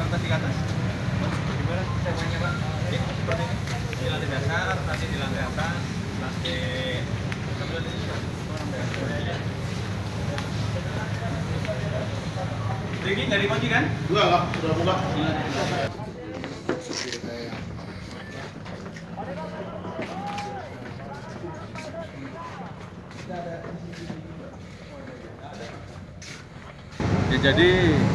Lantai di atas. Gimana semuanya Pak? Ya, seperti ini. Di lantai dasar, nanti di lantai atas, lantai Riki nggak dikunci kan? Enggak, sudah buka. Ya, jadi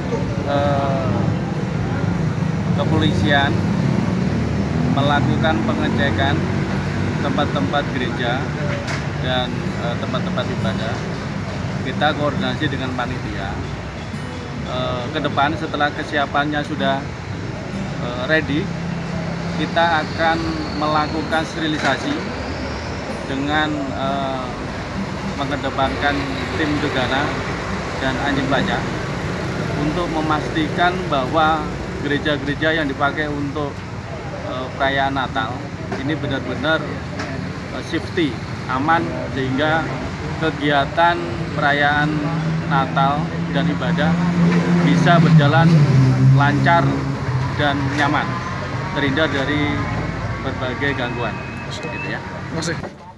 kepolisian melakukan pengecekan tempat-tempat gereja dan tempat-tempat ibadah. Kita koordinasi dengan panitia. Ke depan setelah kesiapannya sudah ready, kita akan melakukan sterilisasi dengan mengedepankan tim gegana dan anjing pelacak untuk memastikan bahwa gereja-gereja yang dipakai untuk perayaan Natal ini benar-benar safety, aman, sehingga kegiatan perayaan Natal dan ibadah bisa berjalan lancar dan nyaman, terhindar dari berbagai gangguan. Gitu ya. Terima kasih.